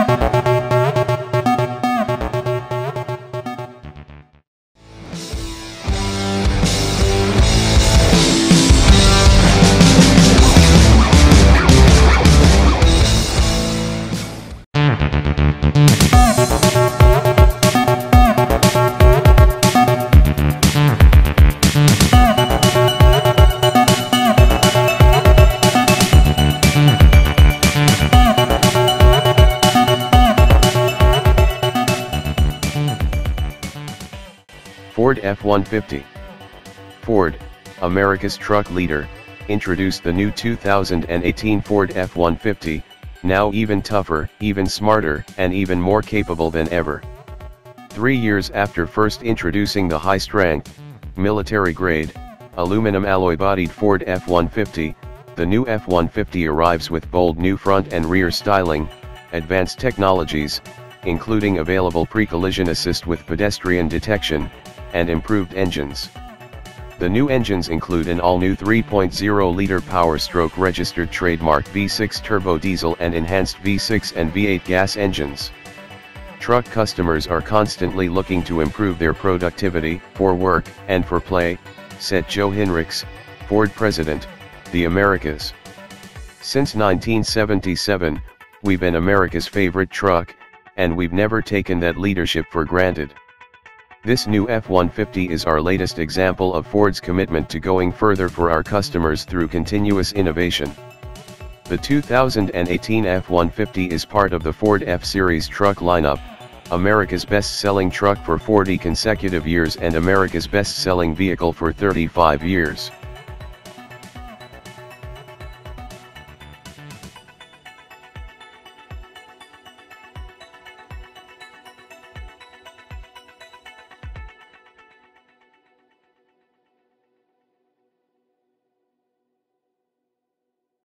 Ford F-150. Ford, America's truck leader, introduced the new 2018 Ford F-150, now even tougher, even smarter, and even more capable than ever. 3 years after first introducing the high-strength, military-grade, aluminum alloy-bodied Ford F-150, the new F-150 arrives with bold new front and rear styling, advanced technologies, including available pre-collision assist with pedestrian detection, and improved engines. The new engines include an all-new 3.0-liter Power-Stroke registered trademark V6 turbo diesel and enhanced V6 and V8 gas engines. Truck customers are constantly looking to improve their productivity, for work, and for play, said Joe Hinrichs, Ford president, the Americas. Since 1977, we've been America's favorite truck, and we've never taken that leadership for granted. This new F-150 is our latest example of Ford's commitment to going further for our customers through continuous innovation. The 2018 F-150 is part of the Ford F-Series truck lineup, America's best-selling truck for 40 consecutive years and America's best-selling vehicle for 35 years.